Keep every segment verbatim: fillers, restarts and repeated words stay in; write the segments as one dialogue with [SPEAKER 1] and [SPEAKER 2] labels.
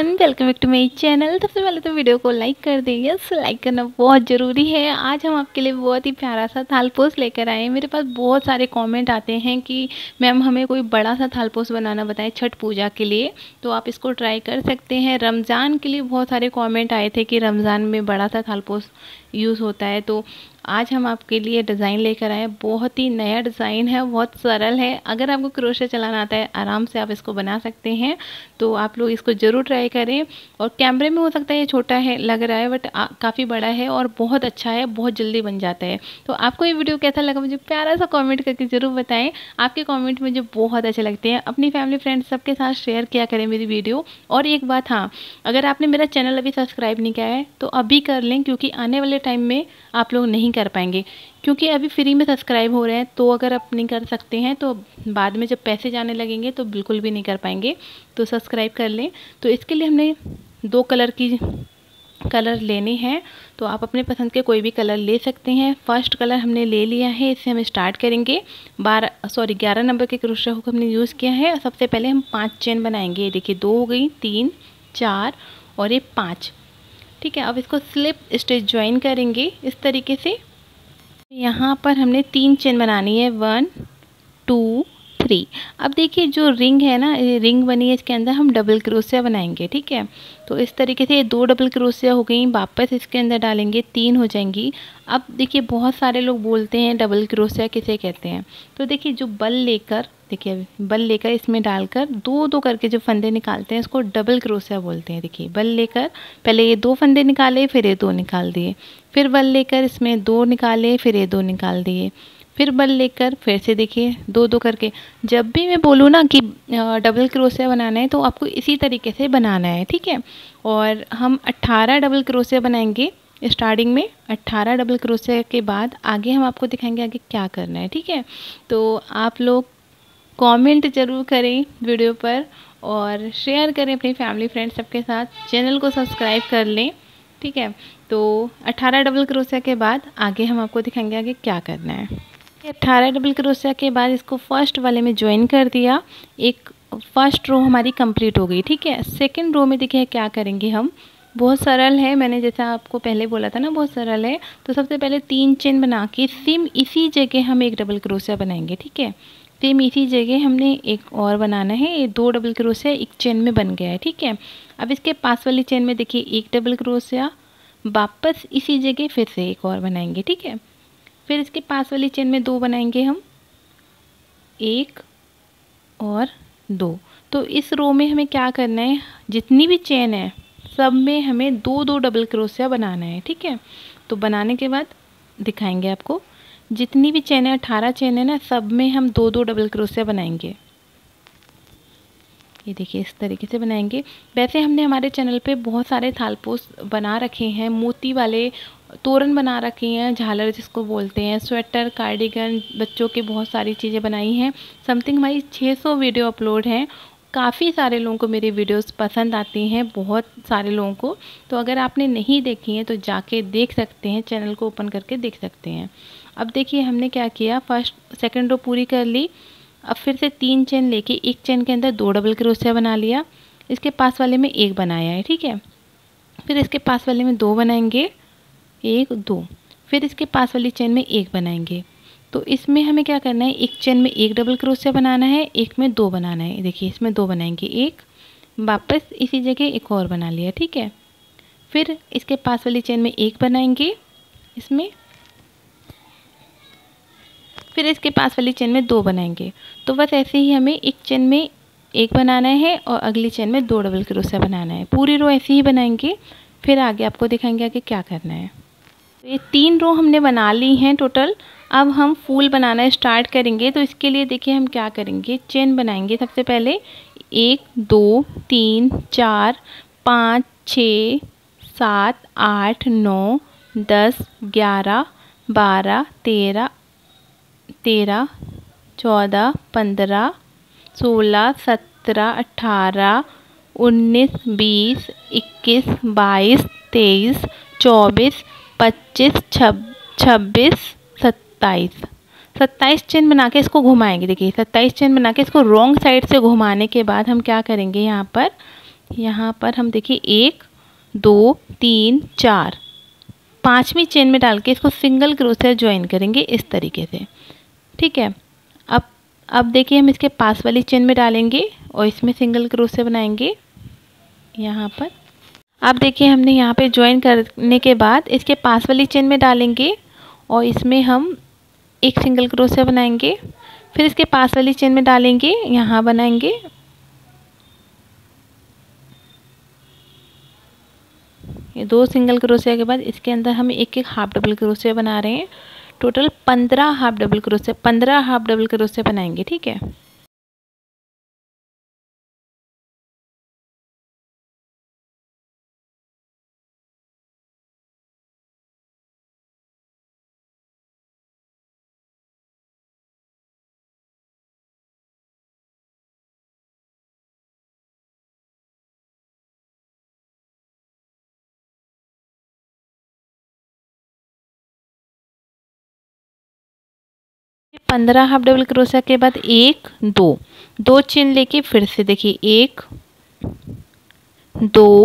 [SPEAKER 1] Everyone, welcome back to my channel. सबसे पहले तो वीडियो को लाइक कर दें। यस, लाइक करना बहुत ज़रूरी है। आज हम आपके लिए बहुत ही प्यारा सा थालपोस लेकर आए हैं। मेरे पास बहुत सारे कमेंट आते हैं कि मैम हमें कोई बड़ा सा थालपोस बनाना बताएं छठ पूजा के लिए, तो आप इसको ट्राई कर सकते हैं। रमज़ान के लिए बहुत सारे कॉमेंट आए थे कि रमज़ान में बड़ा सा थालपोस यूज़ होता है, तो आज हम आपके लिए डिज़ाइन लेकर आए। बहुत ही नया डिज़ाइन है, बहुत सरल है। अगर आपको क्रोशे चलाना आता है, आराम से आप इसको बना सकते हैं। तो आप लोग इसको ज़रूर ट्राई करें। और कैमरे में हो सकता है ये छोटा है लग रहा है, बट काफ़ी बड़ा है और बहुत अच्छा है, बहुत जल्दी बन जाता है। तो आपको ये वीडियो कैसा लगा मुझे प्यारा सा कमेंट करके ज़रूर बताएं। आपके कमेंट मुझे बहुत अच्छे लगते हैं। अपनी फैमिली फ्रेंड्स सबके साथ शेयर किया करें मेरी वीडियो। और एक बात, हाँ, अगर आपने मेरा चैनल अभी सब्सक्राइब नहीं किया है तो अभी कर लें, क्योंकि आने वाले टाइम में आप लोग नहीं कर पाएंगे, क्योंकि अभी फ्री में सब्सक्राइब हो रहे हैं। तो अगर आप नहीं कर सकते हैं तो बाद में जब पैसे जाने लगेंगे तो बिल्कुल भी नहीं कर पाएंगे। तो सब्सक्राइब कर लें। तो इसके लिए हमने दो कलर की कलर लेने हैं, तो आप अपने पसंद के कोई भी कलर ले सकते हैं। फर्स्ट कलर हमने ले लिया है, इससे हम स्टार्ट करेंगे। बारह सॉरी ग्यारह नंबर के क्रोशे हुक हमने यूज़ किया है। सबसे पहले हम पाँच चेन बनाएंगे। देखिए, दो हो गई, तीन, चार और ये पाँच। ठीक है, अब इसको स्लिप स्टिच ज्वाइन करेंगे इस तरीके से। यहाँ पर हमने तीन चेन बनानी है, वन टू थ्री। अब देखिए जो रिंग है ना, ये रिंग बनी है, इसके अंदर हम डबल क्रोशिया बनाएंगे। ठीक है, तो इस तरीके से ये दो डबल क्रोशिया हो गई, वापस इसके अंदर डालेंगे, तीन हो जाएंगी। अब देखिए बहुत सारे लोग बोलते हैं डबल क्रोशिया किसे कहते हैं। तो देखिए जो बल लेकर देखिए बल लेकर इसमें डालकर दो दो करके जो फंदे निकालते हैं इसको डबल क्रोशिया बोलते हैं। देखिए बल लेकर पहले ये दो फंदे निकाले, फिर ये दो निकाल दिए, फिर बल लेकर इसमें दो निकाले, फिर ये दो निकाल दिए, फिर बल लेकर फिर से देखिए दो दो करके। जब भी मैं बोलूँ ना कि डबल क्रोशिया बनाना है तो आपको इसी तरीके से बनाना है। ठीक है, और हम अट्ठारह डबल क्रोशिया बनाएंगे स्टार्टिंग में। अट्ठारह डबल क्रोशिया के बाद आगे हम आपको दिखाएंगे आगे क्या करना है। ठीक है, तो आप लोग कमेंट ज़रूर करें वीडियो पर और शेयर करें अपनी फैमिली फ्रेंड्स सबके साथ। चैनल को सब्सक्राइब कर लें। ठीक है, तो अट्ठारह डबल क्रोशिया के बाद आगे हम आपको दिखाएंगे आगे क्या करना है। अट्ठारह डबल क्रोशिया के बाद इसको फर्स्ट वाले में ज्वाइन कर दिया। एक फर्स्ट रो हमारी कंप्लीट हो गई। ठीक है, सेकंड रो में देखिए क्या करेंगे हम, बहुत सरल है। मैंने जैसा आपको पहले बोला था ना, बहुत सरल है। तो सबसे पहले तीन चेन बना के सेम इसी जगह हम एक डबल क्रोशिया बनाएंगे। ठीक है, सेम इसी जगह हमने एक और बनाना है। ये दो डबल क्रोशिया एक चेन में बन गया है। ठीक है, अब इसके पास वाली चेन में देखिए एक डबल क्रोशिया, वापस इसी जगह फिर से एक और बनाएंगे। ठीक है, फिर इसके पास वाली चेन में दो बनाएंगे हम, एक और दो। तो इस रो में हमें क्या करना है, जितनी भी चेन है सब में हमें दो दो डबल क्रोशिया बनाना है। ठीक है, तो बनाने के बाद दिखाएंगे आपको। जितनी भी चेन है, अठारह चेन है ना, सब में हम दो दो डबल क्रोशिया बनाएंगे। ये देखिए इस तरीके से बनाएंगे। वैसे हमने हमारे चैनल पे बहुत सारे थालपोस बना रखे हैं, मोती वाले तोरण बना रखे हैं, झालर जिसको बोलते हैं, स्वेटर, कार्डिगन, बच्चों की बहुत सारी चीज़ें बनाई हैं। समथिंग हमारी छह सौ वीडियो अपलोड हैं। काफ़ी सारे लोगों को मेरी वीडियोस पसंद आती हैं, बहुत सारे लोगों को। तो अगर आपने नहीं देखी हैं तो जाके देख सकते हैं, चैनल को ओपन करके देख सकते हैं। अब देखिए हमने क्या किया, फर्स्ट सेकेंड रो पूरी कर ली। अब फिर से तीन चेन लेके एक चेन के अंदर दो डबल क्रोशिया बना लिया, इसके पास वाले में एक बनाया है। ठीक है, फिर इसके पास वाले में दो बनाएंगे, एक दो, फिर इसके पास वाली चेन में एक बनाएंगे। तो इसमें हमें क्या करना है, एक चेन में एक डबल क्रोशिया बनाना है, एक में दो बनाना है। देखिए इसमें दो बनाएंगे, एक, वापस इसी जगह एक और बना लिया। ठीक है, फिर इसके पास वाली चेन में एक बनाएंगे इसमें, फिर इसके पास वाली चेन में दो बनाएंगे। तो बस ऐसे ही हमें एक चेन में एक बनाना है और अगली चेन में दो डबल क्रोशिया बनाना है। पूरी रो ऐसे ही बनाएंगे, फिर आगे आपको दिखाएंगे आगे क्या करना है। तो ये तीन रो हमने बना ली हैं टोटल। अब हम फूल बनाना स्टार्ट करेंगे। तो इसके लिए देखिए हम क्या करेंगे, चेन बनाएंगे। सबसे पहले एक, दो, तीन, चार, पाँच, छः, सात, आठ, नौ, दस, ग्यारह, बारह, तेरह तेरह, चौदह, पंद्रह, सोलह, सत्रह, अठारह, उन्नीस, बीस, इक्कीस, बाईस, तेईस, चौबीस, पच्चीस, छब्बीस, सत्ताईस। सत्ताईस चेन बना के इसको घुमाएंगे। देखिए सत्ताईस चेन बना के इसको रॉन्ग साइड से घुमाने के बाद हम क्या करेंगे, यहाँ पर यहाँ पर हम देखिए एक दो तीन चार, पांचवी चेन में डाल के इसको सिंगल क्रोशिया ज्वाइन करेंगे इस तरीके से। ठीक है, अब अब देखिए हम इसके पास वाली चेन में डालेंगे और इसमें सिंगल क्रोशिया बनाएंगे यहाँ पर। अब देखिए हमने यहाँ पे ज्वाइन करने के बाद इसके पास वाली चेन में डालेंगे और इसमें हम एक सिंगल क्रोशिया बनाएंगे, फिर इसके पास वाली चेन में डालेंगे, यहाँ बनाएंगे, ये दो सिंगल क्रोशिया के बाद इसके अंदर हम एक एक हाफ डबल क्रोशिया बना रहे हैं। टोटल पंद्रह हाफ डबल क्रोशिया पंद्रह हाफ डबल क्रोशिया बनाएंगे। ठीक है, पंद्रह हाफ डबल क्रोशिया के बाद एक दो दो चेन लेके फिर से देखिए एक दो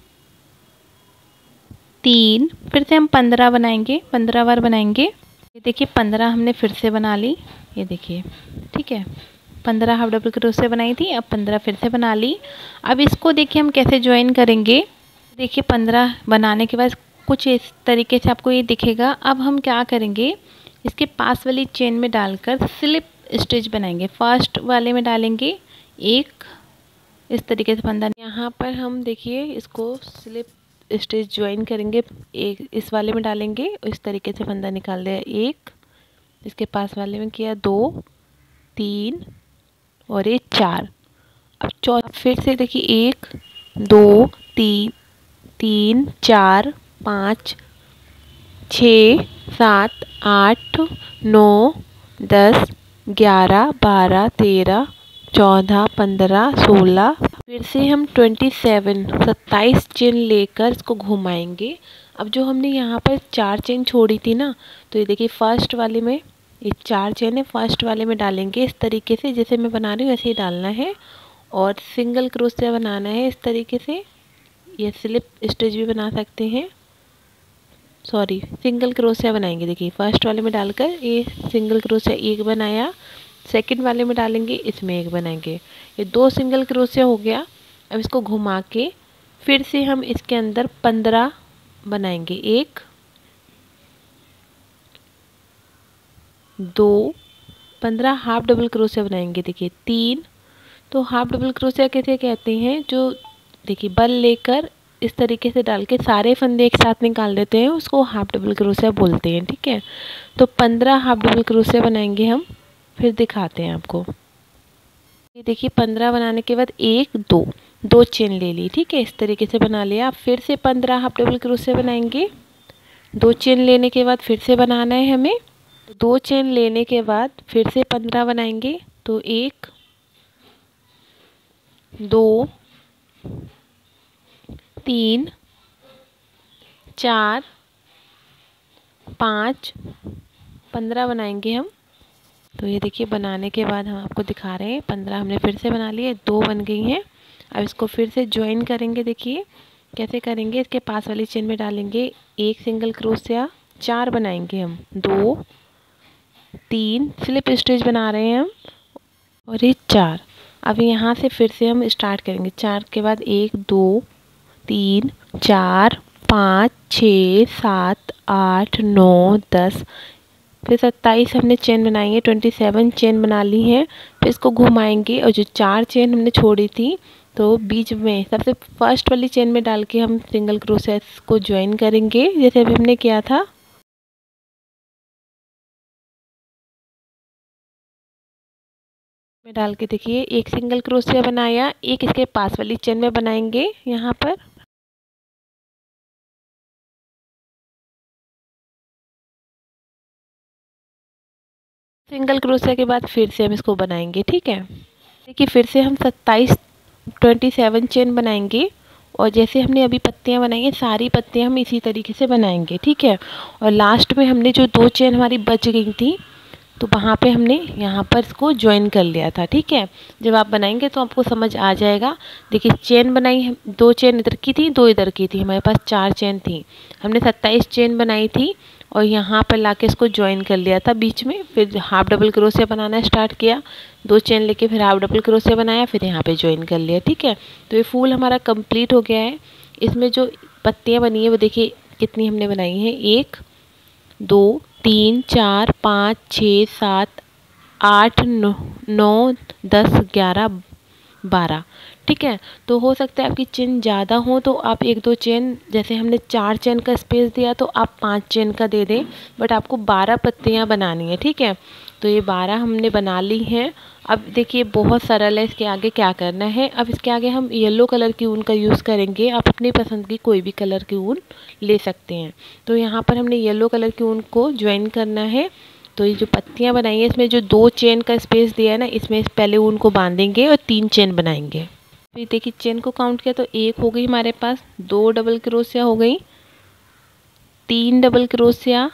[SPEAKER 1] तीन, फिर से हम पंद्रह बनाएंगे, पंद्रह बार बनाएंगे। ये देखिए पंद्रह हमने फिर से बना ली, ये देखिए। ठीक है, पंद्रह हाफ डबल क्रोशिया बनाई थी, अब पंद्रह फिर से बना ली। अब इसको देखिए हम कैसे ज्वाइन करेंगे। देखिए पंद्रह बनाने के बाद कुछ इस तरीके से आपको ये दिखेगा। अब हम क्या करेंगे, इसके पास वाली चेन में डालकर स्लिप स्टिच बनाएंगे। फर्स्ट वाले में डालेंगे एक, इस तरीके से फंदा, यहाँ पर हम देखिए इसको स्लिप स्टिच ज्वाइन करेंगे। एक इस वाले में डालेंगे, इस तरीके से फंदा निकाल दिया एक, इसके पास वाले में किया दो तीन और ये चार। अब चौथा फिर से देखिए एक दो तीन तीन चार पाँच छः सात आठ नौ दस ग्यारह बारह तेरह चौदह पंद्रह सोलह, फिर से हम ट्वेंटी सेवन सत्ताईस चेन लेकर इसको घुमाएंगे। अब जो हमने यहाँ पर चार चेन छोड़ी थी ना, तो ये देखिए फर्स्ट वाले में ये चार चेन है, फर्स्ट वाले में डालेंगे इस तरीके से, जैसे मैं बना रही हूँ वैसे ही डालना है और सिंगल क्रोशिया बनाना है इस तरीके से। ये स्लिप स्टिच भी बना सकते हैं, सॉरी सिंगल क्रोशिया बनाएंगे। देखिए फर्स्ट वाले में डालकर ये सिंगल क्रोशिया एक बनाया, सेकंड वाले में डालेंगे, इसमें एक बनाएंगे, ये दो सिंगल क्रोशिया हो गया। अब इसको घुमा के फिर से हम इसके अंदर पंद्रह बनाएंगे, एक दो पंद्रह हाफ डबल क्रोशिया बनाएंगे। देखिए तीन, तो हाफ डबल क्रोशिया कैसे कहते हैं, जो देखिए बल लेकर इस तरीके से डाल के सारे फंदे एक साथ निकाल देते हैं, उसको हाफ डबल क्रोशिया बोलते हैं। ठीक है, तो पंद्रह हाफ डबल क्रोशिया बनाएंगे हम, फिर दिखाते हैं आपको। ये देखिए पंद्रह बनाने के बाद एक दो दो चेन ले ली। ठीक है, इस तरीके से बना लिया। फिर से पंद्रह हाफ डबल क्रोशिया बनाएंगे, दो चेन लेने के बाद फिर से बनाना है हमें, दो चेन लेने के बाद फिर से पंद्रह बनाएंगे। तो एक दो तीन चार पाँच, पंद्रह बनाएंगे हम। तो ये देखिए बनाने के बाद हम आपको दिखा रहे हैं, पंद्रह हमने फिर से बना लिए, दो बन गई हैं। अब इसको फिर से ज्वाइन करेंगे। देखिए कैसे करेंगे, इसके पास वाली चेन में डालेंगे एक सिंगल क्रोशिया, चार बनाएंगे हम, दो तीन स्लिप स्टिच बना रहे हैं हम और ये चार। अब यहाँ से फिर से हम स्टार्ट करेंगे, चार के बाद एक दो तीन चार पाँच छः सात आठ नौ दस, फिर सत्ताईस हमने चेन बनाई है, ट्वेंटी सेवन चेन बना ली है। फिर इसको घुमाएंगे और जो चार चेन हमने छोड़ी थी तो बीच में सबसे फर्स्ट वाली चेन में डाल के हम सिंगल क्रोशिया को ज्वाइन करेंगे, जैसे अभी हमने किया था। में डाल के देखिए एक सिंगल क्रोशिया बनाया, एक इसके पास वाली चेन में बनाएंगे यहाँ पर, सिंगल क्रोशिया के बाद फिर से हम इसको बनाएंगे। ठीक है, देखिए फिर से हम सत्ताईस ट्वेंटी सेवन चेन बनाएंगे और जैसे हमने अभी पत्तियां बनाई हैं सारी पत्तियां हम इसी तरीके से बनाएंगे। ठीक है, और लास्ट में हमने जो दो चेन हमारी बच गई थी
[SPEAKER 2] तो वहाँ पे हमने यहाँ पर इसको ज्वाइन कर लिया था। ठीक है, जब आप बनाएंगे तो आपको समझ आ जाएगा। देखिए चेन बनाई है, दो चेन इधर की थी, दो इधर की थी, हमारे पास चार चेन थी। हमने सत्ताईस चेन बनाई थी और यहाँ पर लाके इसको ज्वाइन कर लिया था बीच में। फिर हाफ डबल क्रोशिया बनाना स्टार्ट किया, दो चेन लेके फिर हाफ डबल क्रोशिया बनाया, फिर यहाँ पे ज्वाइन कर लिया। ठीक है, तो ये फूल हमारा कंप्लीट हो गया है। इसमें जो पत्तियाँ बनी है वो देखिए कितनी हमने बनाई है, एक दो तीन चार पाँच छः सात आठ नौ नौ दस ग्यारह बारह। ठीक है, तो हो सकता है आपकी चेन ज़्यादा हो तो आप एक दो चेन, जैसे हमने चार चेन का स्पेस दिया तो आप पाँच चेन का दे दें, बट आपको बारह पत्तियाँ बनानी है। ठीक है, तो ये बारह हमने बना ली हैं। अब देखिए बहुत सरल है, इसके आगे क्या करना है। अब इसके आगे हम येलो कलर की ऊन का यूज़ करेंगे। आप अपनी पसंद की कोई भी कलर की ऊन ले सकते हैं। तो यहाँ पर हमने येलो कलर की ऊन को ज्वाइन करना है। तो ये जो पत्तियाँ बनाई हैं इसमें जो दो चेन का स्पेस दिया है ना, इसमें पहले ऊन को बांधेंगे और तीन चेन बनाएंगे। तो देखिए चेन को काउंट किया तो एक हो गई हमारे पास, दो डबल क्रोशिया हो गई, तीन डबल क्रोशिया,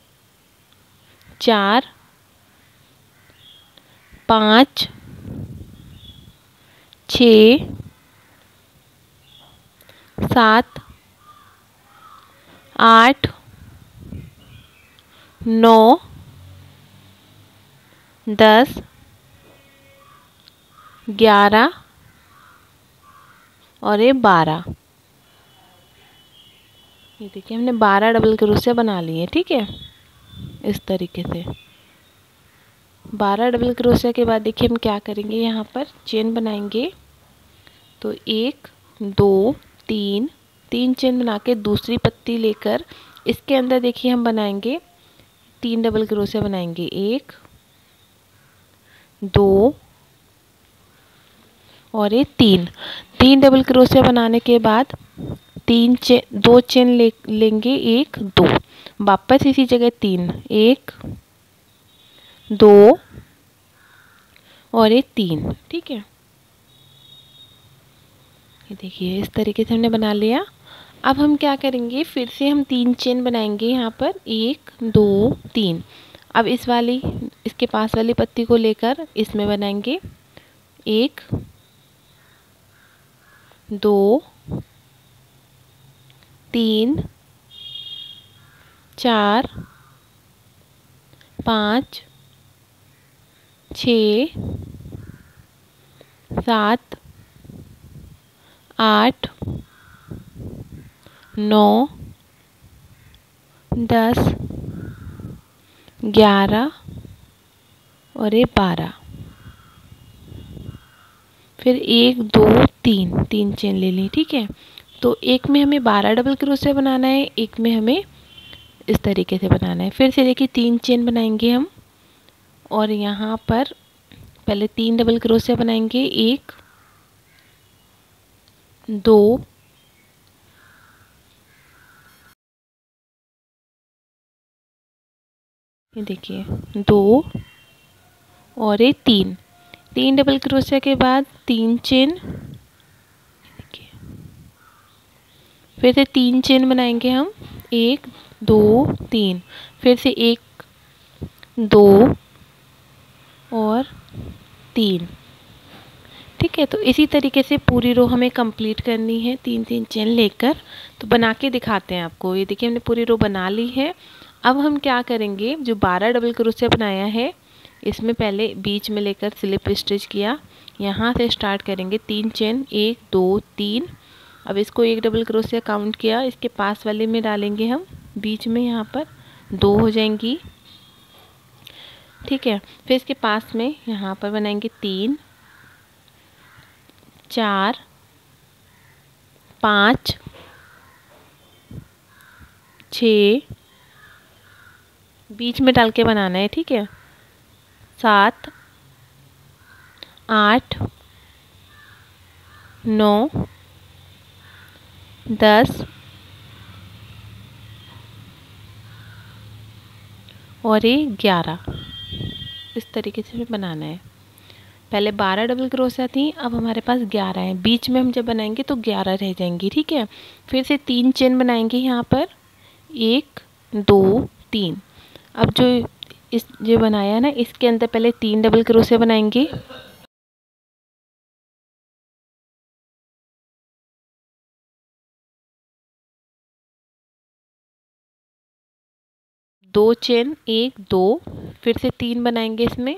[SPEAKER 2] चार, पाँच, छ, सात, आठ, नौ, दस, ग्यारह और ये बारह। ये देखिए हमने बारह डबल क्रोशिया बना लिए। ठीक है, इस तरीके से बारह डबल क्रोशिया के बाद देखिए हम क्या करेंगे, यहाँ पर चेन बनाएंगे। तो एक दो तीन, तीन चेन बना के दूसरी पत्ती लेकर इसके अंदर देखिए हम बनाएंगे तीन डबल क्रोशिया बनाएंगे, एक दो और ये तीन। तीन डबल क्रोशिया बनाने के बाद तीन चेन, दो चेन ले लेंगे, एक दो, वापस इसी जगह तीन, एक दो और ये तीन। ठीक है, ये देखिए इस तरीके से हमने बना लिया। अब हम क्या करेंगे, फिर से हम तीन चेन बनाएंगे यहाँ पर, एक दो तीन। अब इस वाली, इसके पास वाली पत्ती को लेकर इसमें बनाएंगे, एक दो तीन चार पाँच छ, सात, आठ, नौ, दस, ग्यारह और ये बारह। फिर एक दो तीन, तीन चेन ले ली। ठीक है, तो एक में हमें बारह डबल क्रोशिया बनाना है, एक में हमें इस तरीके से बनाना है। फिर से देखिए तीन चेन बनाएंगे हम और यहाँ पर पहले तीन डबल क्रोशिया बनाएंगे, एक दो ये देखिए दो और ये तीन। तीन डबल क्रोशिया के बाद तीन चेन, देखिए फिर से तीन चेन बनाएंगे हम, एक दो तीन, फिर से एक दो और तीन। ठीक है, तो इसी तरीके से पूरी रो हमें कंप्लीट करनी है तीन तीन चेन लेकर। तो बना के दिखाते हैं आपको। ये देखिए हमने पूरी रो बना ली है। अब हम क्या करेंगे, जो बारह डबल क्रोशिया बनाया है इसमें पहले बीच में लेकर स्लिप स्टिच किया, यहाँ से स्टार्ट करेंगे तीन चेन, एक दो तीन। अब इसको एक डबल क्रोशिया काउंट किया, इसके पास वाले में डालेंगे हम बीच में, यहाँ पर दो हो जाएंगी। ठीक है, फिर इसके पास में यहाँ पर बनाएंगे तीन, चार, पाँच, छ, बीच में डाल के बनाना है। ठीक है, सात, आठ, नौ, दस और ये ग्यारह। इस तरीके से हमें बनाना है। पहले बारह डबल क्रोशिया थी, अब हमारे पास ग्यारह है। बीच में हम जब बनाएंगे तो ग्यारह रह जाएंगी। ठीक है, फिर से तीन चेन बनाएंगे यहाँ पर, एक दो तीन। अब जो इस जो बनाया ना, इसके अंदर पहले तीन डबल क्रोशिया बनाएंगे। दो चेन, एक दो, फिर से तीन बनाएंगे इसमें।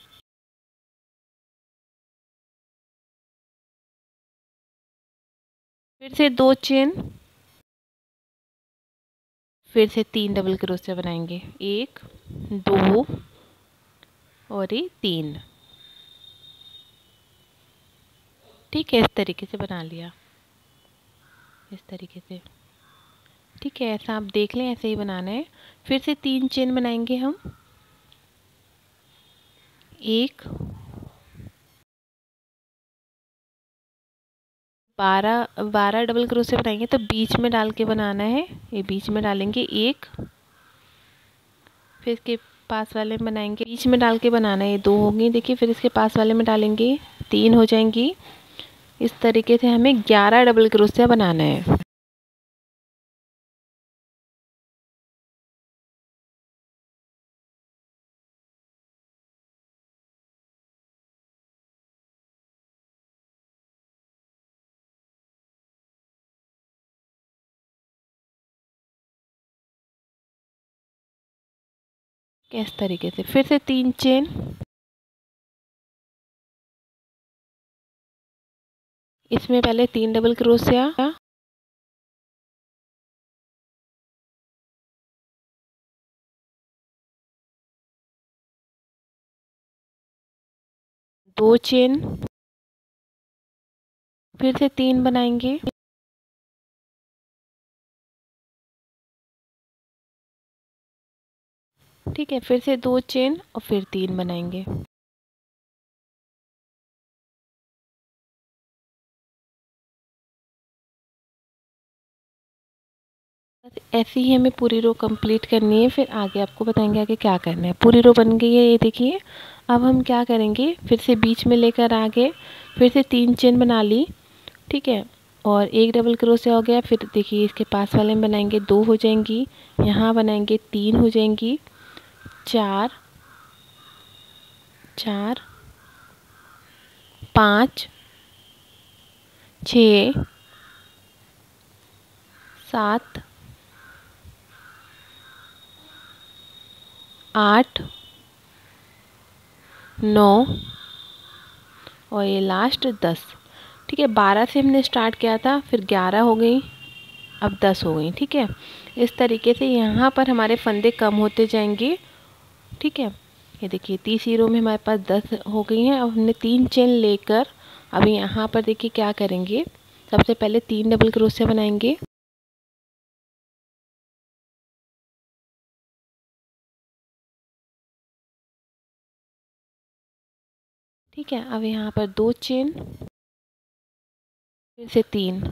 [SPEAKER 2] फिर से दो चेन, फिर से तीन डबल क्रोशिया बनाएंगे। एक, दो और ये तीन। ठीक है, इस तरीके से बना लिया, इस तरीके से। ठीक है, ऐसा आप देख लें, ऐसे ही बनाना है। फिर से तीन चेन बनाएंगे हम। एक, बारह बारह डबल क्रोशिया बनाएंगे तो बीच में डाल के बनाना है। ये बीच में डालेंगे एक, फिर इसके पास वाले में बनाएंगे, बीच में डाल के बनाना है। ये दो होंगी, देखिए। फिर इसके पास वाले में डालेंगे, तीन हो जाएंगी। इस तरीके से हमें ग्यारह डबल क्रोशिया बनाना है। इस तरीके से फिर से तीन चेन, इसमें पहले तीन डबल क्रोशिया, दो चेन, फिर से तीन बनाएंगे। ठीक है, फिर से दो चेन और फिर तीन बनाएंगे। ऐसे ही हमें पूरी रो कंप्लीट करनी है। फिर आगे आपको बताएंगे आगे क्या करना है। पूरी रो बन गई है, ये देखिए। अब हम क्या करेंगे, फिर से बीच में लेकर आगे, फिर से तीन चेन बना ली। ठीक है, और एक डबल क्रोशिया हो गया। फिर देखिए, इसके पास वाले में बनाएंगे, दो हो जाएंगी। यहाँ बनाएंगे, तीन हो जाएंगी। चार, चार, पाँच, छ, सात, आठ, नौ और ये लास्ट दस। ठीक है, बारह से हमने स्टार्ट किया था, फिर ग्यारह हो गई, अब दस हो गई। ठीक है, इस तरीके से यहाँ पर हमारे फंदे कम होते जाएंगे। ठीक है, ये देखिए, तीसरी रो में हमारे पास दस हो गई हैं। अब हमने तीन चेन लेकर अब यहाँ पर देखिए क्या करेंगे। सबसे पहले तीन डबल क्रोशिया बनाएंगे। ठीक है, अब यहाँ पर दो चेन, फिर से तीन,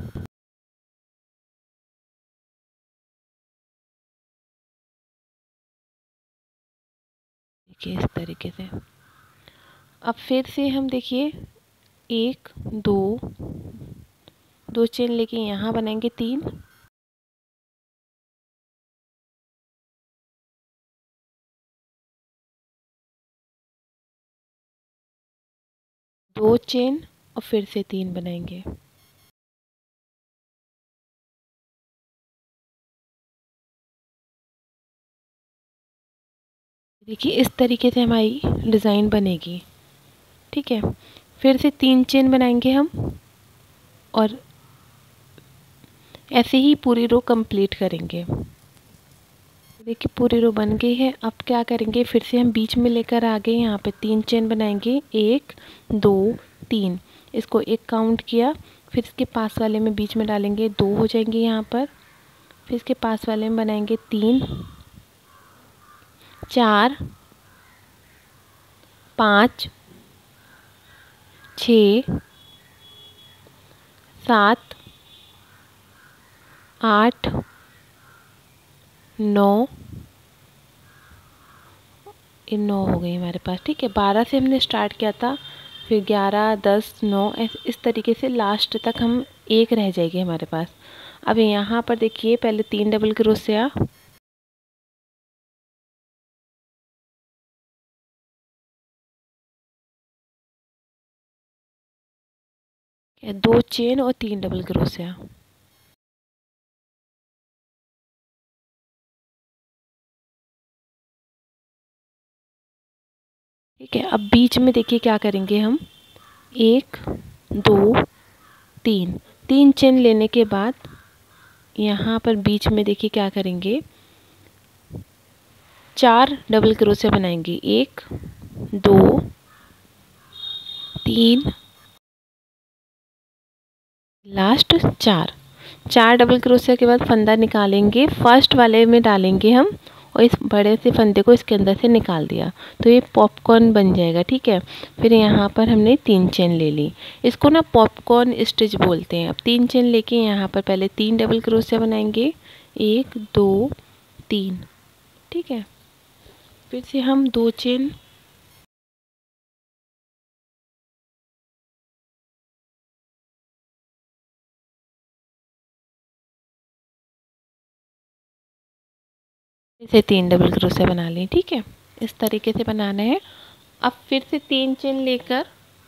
[SPEAKER 2] देखिए इस तरीके से। अब फिर से हम देखिए, एक, दो, दो चेन लेके यहाँ बनाएंगे तीन, दो चेन और फिर से तीन बनाएंगे। देखिए, इस तरीके से हमारी डिज़ाइन बनेगी। ठीक है, फिर से तीन चेन बनाएंगे हम और ऐसे ही पूरी रो कंप्लीट करेंगे। देखिए, पूरी रो बन गई है। अब क्या करेंगे, फिर से हम बीच में लेकर आगे यहाँ पे तीन चेन बनाएंगे। एक, दो, तीन, इसको एक काउंट किया। फिर इसके पास वाले में बीच में डालेंगे, दो हो जाएंगे यहाँ पर। फिर इसके पास वाले में बनाएंगे तीन, चार, पाँच, छ, सात, आठ, नौ, ये नौ हो गई हमारे पास। ठीक है, बारह से हमने स्टार्ट किया था, फिर ग्यारह, दस, नौ, इस तरीके से लास्ट तक हम एक रह जाएगी हमारे पास। अब यहाँ पर देखिए, पहले तीन डबल क्रोशिया, दो चेन और तीन डबल क्रोशिया। ठीक है, अब बीच में देखिए क्या करेंगे हम, एक दो तीन, तीन चेन लेने के बाद यहाँ पर बीच में देखिए क्या करेंगे, चार डबल क्रोशिया बनाएंगे, एक दो तीन, लास्ट चार। चार डबल क्रोशिया के बाद फंदा निकालेंगे, फर्स्ट वाले में डालेंगे हम और इस बड़े से फंदे को इसके अंदर से निकाल दिया तो ये पॉपकॉर्न बन जाएगा। ठीक है, फिर यहाँ पर हमने तीन चेन ले ली, इसको ना पॉपकॉर्न स्टिच बोलते हैं। अब तीन चेन लेके यहाँ पर पहले तीन डबल क्रोशिया बनाएंगे, एक दो तीन। ठीक है, फिर से हम दो चेन, इसे तीन डबल क्रोशिया बना लें। ठीक है, इस तरीके से बनाना है। अब फिर से तीन चेन लेकर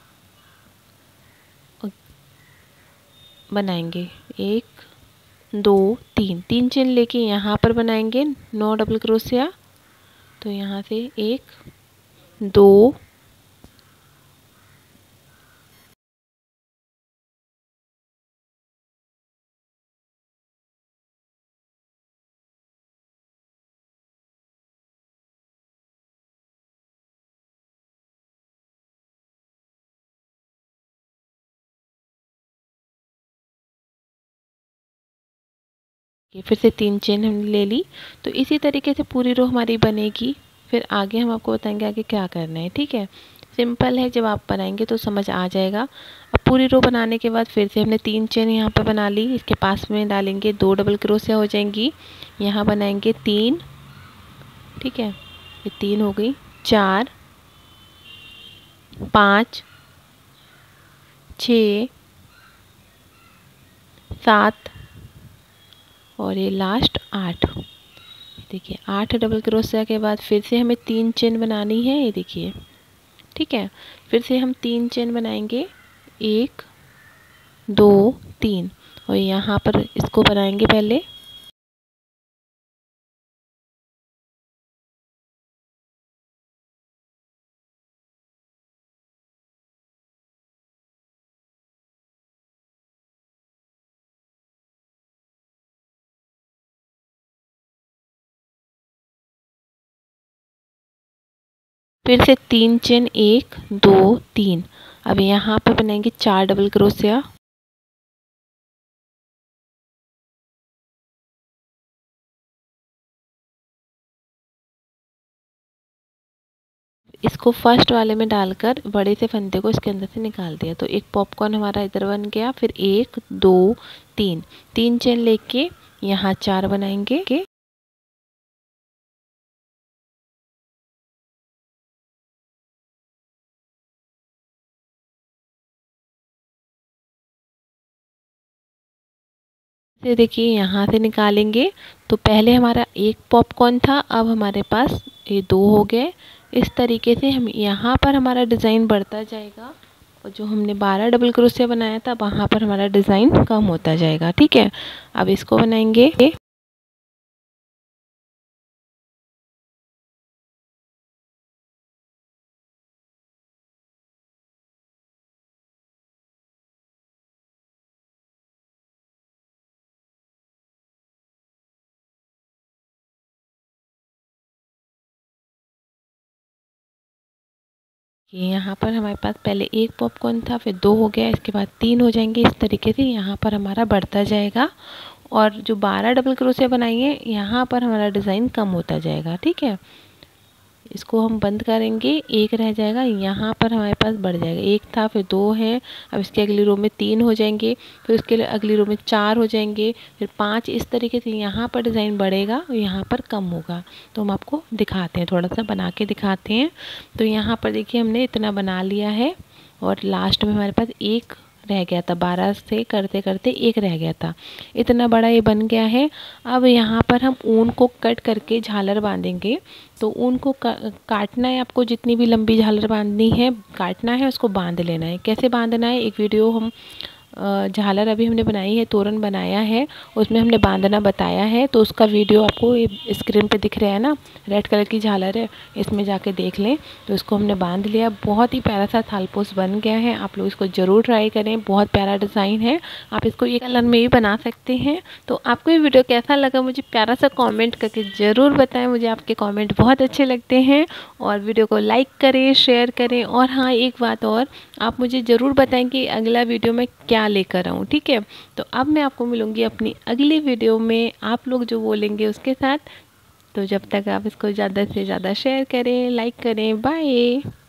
[SPEAKER 2] बनाएंगे, एक दो तीन, तीन चेन लेके यहाँ पर बनाएंगे नौ डबल क्रोशिया। तो यहाँ से एक दो ये फिर से तीन चेन हमने ले ली। तो इसी तरीके से पूरी रो हमारी बनेगी। फिर आगे हम आपको बताएंगे आगे क्या करना है। ठीक है, सिंपल है, जब आप बनाएंगे तो समझ आ जाएगा। अब पूरी रो बनाने के बाद फिर से हमने तीन चेन यहाँ पर बना ली, इसके पास में डालेंगे दो डबल क्रोशिया हो जाएंगी, यहाँ बनाएंगे तीन। ठीक है, ये तीन हो गई, चार पाँच छ सात और ये लास्ट आठ। देखिए आठ डबल क्रोशिया के बाद फिर से हमें तीन चेन बनानी है, ये देखिए। ठीक है, फिर से हम तीन चेन बनाएंगे, एक दो तीन और यहाँ पर इसको बनाएंगे पहले, फिर से तीन चेन, एक दो तीन। अब यहाँ पर बनाएंगे चार डबल क्रोशिया, इसको फर्स्ट वाले में डालकर बड़े से फंदे को इसके अंदर से निकाल दिया तो एक पॉपकॉर्न हमारा इधर बन गया। फिर एक दो तीन, तीन चेन लेके यहाँ चार बनाएंगे, से देखिए यहाँ से निकालेंगे तो पहले हमारा एक पॉपकॉर्न था, अब हमारे पास ये दो हो गए। इस तरीके से हम यहाँ पर हमारा डिज़ाइन बढ़ता जाएगा और जो हमने बारह डबल क्रोशिया बनाया था वहाँ पर हमारा डिज़ाइन कम होता जाएगा। ठीक है, अब इसको बनाएंगे, ये यहाँ पर हमारे पास पहले एक पॉपकॉर्न था, फिर दो हो गया, इसके बाद तीन हो जाएंगे। इस तरीके से यहाँ पर हमारा बढ़ता जाएगा और जो बारह डबल क्रोशिया बनाएंगे यहाँ पर हमारा डिज़ाइन कम होता जाएगा। ठीक है, इसको हम बंद करेंगे, एक रह जाएगा, यहाँ पर हमारे पास बढ़ जाएगा। एक था, फिर दो है, अब इसके अगली रो में तीन हो जाएंगे, फिर उसके लिए अगली रो में चार हो जाएंगे, फिर पाँच। इस तरीके से यहाँ पर डिज़ाइन बढ़ेगा और यहाँ पर कम होगा। तो हम आपको दिखाते हैं, थोड़ा सा बना के दिखाते हैं। तो यहाँ पर देखिए हमने इतना बना लिया है और लास्ट में हमारे पास एक रह गया था, बारह से करते करते एक रह गया था, इतना बड़ा ये बन गया है। अब यहाँ पर हम ऊन को कट करके झालर बांधेंगे। तो ऊन को काटना है, आपको जितनी भी लंबी झालर बांधनी है काटना है, उसको बांध लेना है। कैसे बांधना है एक वीडियो हम झालर अभी हमने बनाई है, तोरण बनाया है, उसमें हमने बांधना बताया है। तो उसका वीडियो आपको ये स्क्रीन पे दिख रहा है ना, रेड कलर की झालर है, इसमें जाके देख लें। तो इसको हमने बांध लिया। बहुत ही प्यारा सा थालपोस बन गया है। आप लोग इसको ज़रूर ट्राई करें, बहुत प्यारा डिज़ाइन है। आप इसको ये कलर में भी बना सकते हैं। तो आपको ये वीडियो कैसा लगा मुझे प्यारा सा कॉमेंट करके ज़रूर बताएँ। मुझे आपके कॉमेंट बहुत अच्छे लगते हैं। और वीडियो को लाइक करें, शेयर करें। और हाँ, एक बात और, आप मुझे ज़रूर बताएं कि अगला वीडियो में क्या लेकर आऊँ, ठीक है। तो अब मैं आपको मिलूँगी अपनी अगली वीडियो में, आप लोग जो बोलेंगे उसके साथ। तो जब तक आप इसको ज़्यादा से ज़्यादा शेयर करें, लाइक करें। बाय।